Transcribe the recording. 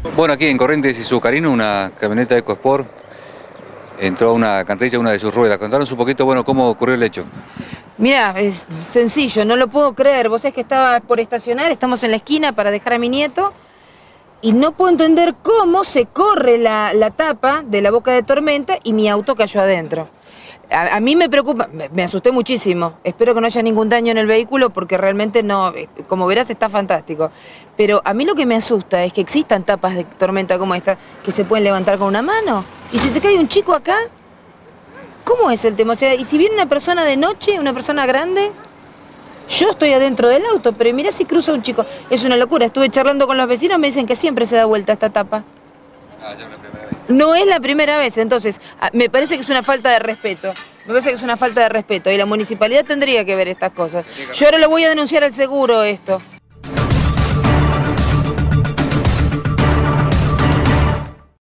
Bueno, aquí en Corrientes y Sucarino, una camioneta EcoSport entró a una alcantarilla, una de sus ruedas. Contanos un poquito, bueno, cómo ocurrió el hecho. Mira, es sencillo, no lo puedo creer. Vos sabés que estaba por estacionar, estamos en la esquina para dejar a mi nieto y no puedo entender cómo se corre la tapa de la boca de tormenta y mi auto cayó adentro. A mí me preocupa, me asusté muchísimo. Espero que no haya ningún daño en el vehículo porque realmente no, como verás está fantástico. Pero a mí lo que me asusta es que existan tapas de tormenta como esta que se pueden levantar con una mano. Y si se cae un chico acá, ¿cómo es el tema? O sea, y si viene una persona de noche, una persona grande, yo estoy adentro del auto, pero mirá si cruza un chico. Es una locura. Estuve charlando con los vecinos, me dicen que siempre se da vuelta esta tapa. Ah, ya es la primera vez. No es la primera vez, entonces, me parece que es una falta de respeto. Me parece que es una falta de respeto y la municipalidad tendría que ver estas cosas. Yo ahora lo voy a denunciar al seguro esto.